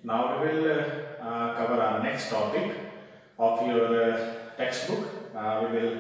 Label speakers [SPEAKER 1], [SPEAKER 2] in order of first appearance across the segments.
[SPEAKER 1] Now we will cover our next topic of your textbook. We will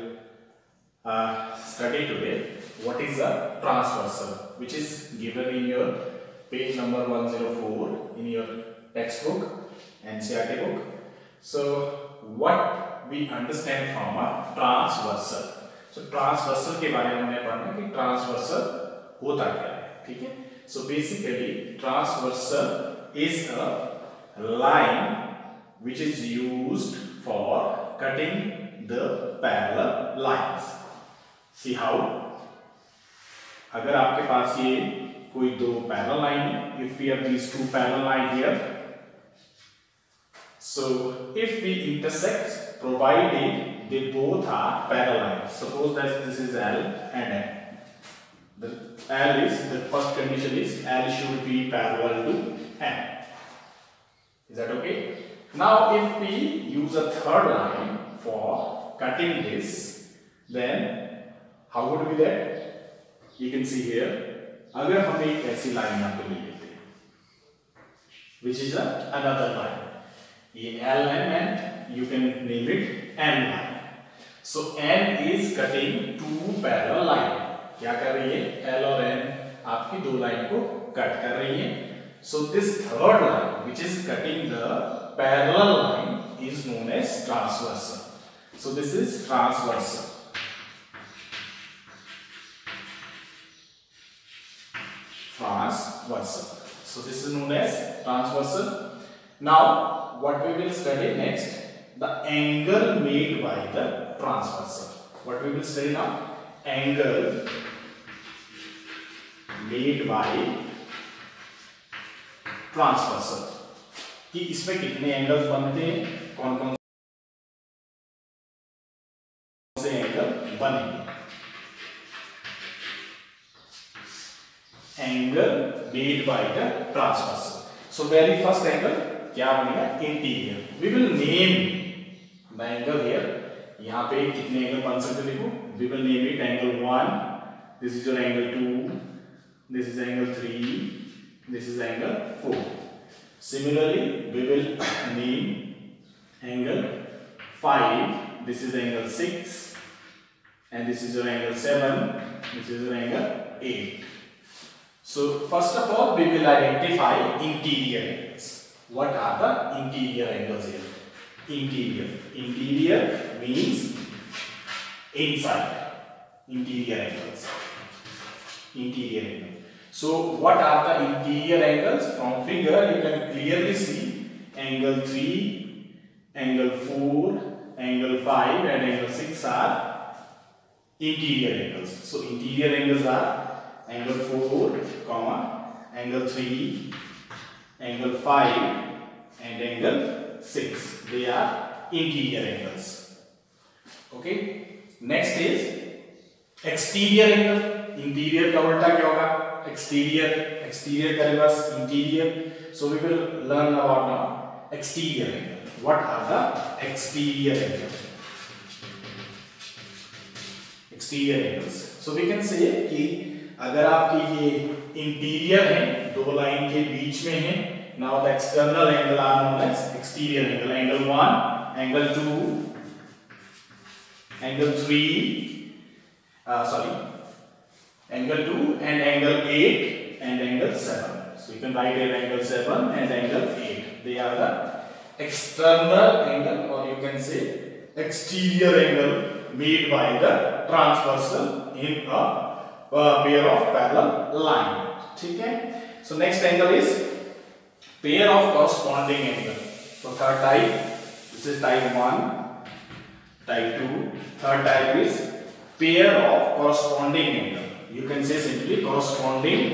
[SPEAKER 1] study today what is a transversal, which is given in your page number 104 in your textbook, NCERT book. So what we understand from a transversal. So transversal के बारे में हमें पढ़ना है कि transversal होता क्या है, ठीक है? So basically transversal is a line which is used for cutting the parallel lines. See how? अगर आपके पास ये कोई दो parallel line है, if we have these two parallel line here, so if we intersect, provided they both are parallel. Suppose that this is L and N. The L is, the first condition is L should be parallel to N. Is that okay? Now if we use a third line for cutting this, then how would be that? You can see here, अगर हम एक ऐसी line यहाँ पे ले लेते हैं, which is another line, ये L and you can name it N line. So N is cutting two parallel line. क्या कर रही है? L और N आपकी दो लाइन को कट कर रही है. So this third line, which is cutting the parallel line, is known as transversal. So this is transversal. Transversal. So this is known as transversal. Now, what we will study next? The angle made by the transversal. What we will study now? Angle made by transversal कि इसमें कितने angles बनते हैं, कौन कौन से angle बनेंगे. Angle made by the transversal. So very first angle क्या बनेगा? Interior. We will name the angle here. यहाँ पे कितने एंगल बन सकते देखो. We will name it angle 1, this is your angle 2, this is angle 3, this is angle 4. Similarly, we will name angle 5. This is angle 6, and this is your angle 7. This is your angle 8. So first of all, we will identify interior angles. What are the interior angles here? Interior means inside. Interior angles. Interior angles. So what are the interior angles? From figure you can clearly see angle 3, angle 4, angle 5 and angle 6 are interior angles. So interior angles are angle 4, angle 3, angle 5 and angle 6. They are interior angles. Okay. Next is exterior angle. Interior का उल्टा क्या होगा? Exterior का reverse interior. So we will learn about now exterior angle. What are the exterior angles? Exterior angles. So we can say कि अगर आपकी ये interior है, दो लाइन के बीच में है, now the external angle are known as exterior angle. Angle 1, angle 2, angle 3, angle 2 and angle 8 and angle 7. So you can write here angle 7 and angle 8. They are the external angle, or you can say exterior angle made by the transversal in a pair of parallel line. ठीक है? So next angle is pair of corresponding angle. So third type, this is type 1, type 2. Third type is pair of corresponding angle. You can say simply corresponding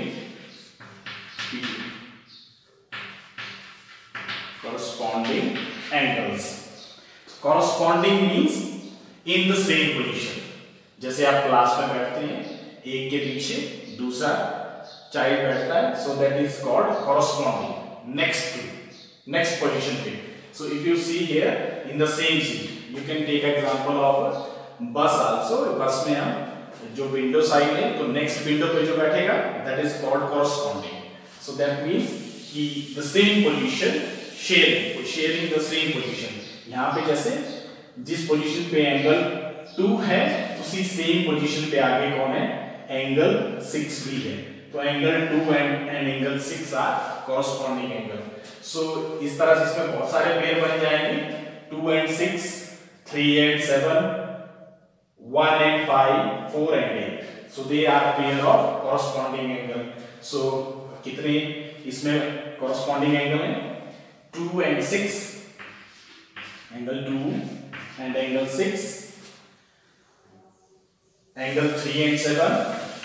[SPEAKER 1] angles. Corresponding means in the same position. जैसे आप class में बैठते हैं, एक के पीछे दूसरा child बैठता है, so that is called corresponding. Next position पे. So if you see here in the same seat, you can take example of bus also. बस में हम जो विंडो साइड है, तो नेक्स्ट विंडो पे जो बैठेगा, that is called corresponding. So that means कि the same position sharing the same position। यहाँ पे जैसे जिस पोजीशन पे एंगल 2 है उसी सेम पोजीशन पे आगे कौन है, एंगल 6 भी है। तो angle 2 and angle 6 are corresponding angle. So इस तरह से इसमें बहुत सारे पेयर बन जाएंगे, 2 and 6, 3 and 7, 1 and 5, 4 and 8। so they are pair of corresponding angle। so कितने इसमें corresponding angle है, 2 and 6, angle 2 and angle 6, angle 3 and 7,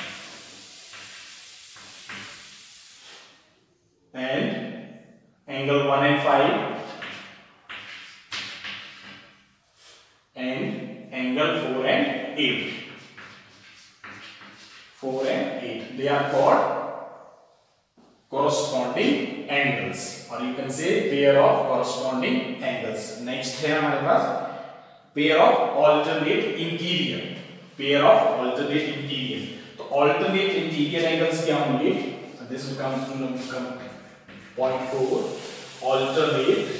[SPEAKER 1] and angle 1 and 5, and angle 4 and 8, 4 and 8, they are called corresponding angles, or you can say pair of corresponding angles। next है हमारे पास pair of alternate interior, pair of alternate interior। तो alternate interior angles क्या होंगे, this will come to point 4, alternate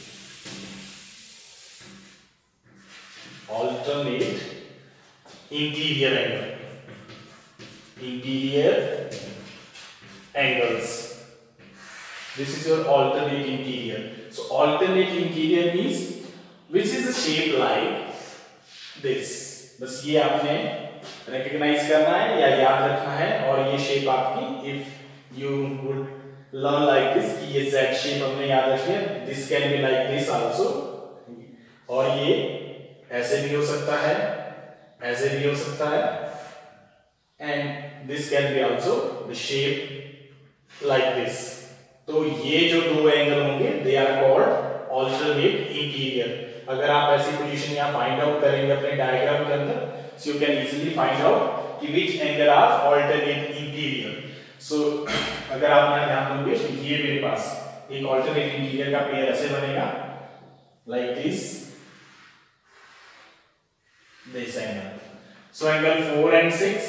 [SPEAKER 1] interior angle, interior angles, this is your alternate interior। so alternate interior means which is a shape like this। बस ये आपने recognize करना है या याद रखना है, और ये shape आपकी if you would learn like this कि ये Z shape हमने याद रखी है, this can be like this also, और ये ऐसे भी हो सकता है, ऐसे भी हो सकता है, and this can be also the shape like this। तो ये जो दो एंगल होंगे they are called alternate interior। अगर आप ऐसी पोजीशन यहाँ फाइंड आउट करेंगे अपने डायग्राम के अंदर, so you can easily find out कि which angle are alternate interior। so अगर आप यहाँ ध्यान दोगे तो ये मेरे पास एक alternate interior का पेयर ऐसे बनेगा like this angle। so angle 4 and 6,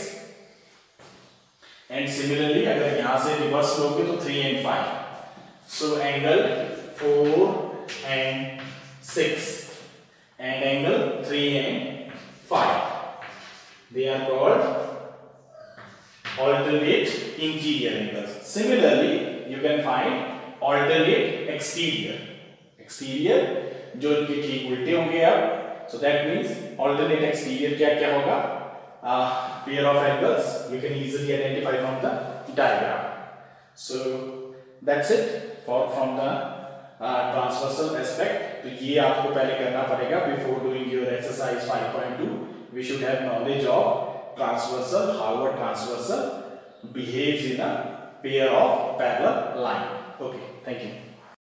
[SPEAKER 1] and similarly अगर यहाँ से रिवर्स लोगे तो 3 and 5। so angle 4 and 6 and angle 3 and 5, they are called alternate interior angles। similarly you can find alternate exterior, exterior जो इनके ठीक उल्टे होंगे अब। so that means alternate exterior क्या क्या होगा, pair of angles you can easily identify from the diagram। so that's it for from the transversal aspect। तो ये आपको पहले करना पड़ेगा before doing your exercise 5.2। we should have knowledge of transversal, how a transversal behaves in a pair of parallel line। okay, thank you।